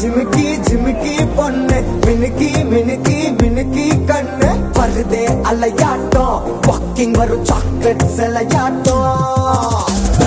ஜிமிக்கி ஜிமிக்கி பொண்ணு மினுக்கி மினுக்கி மினுக்கி கண்ணு வருதே அலையாட்டம் வாக்கிங் வரும் சாக்லேட் செலையாட்டம்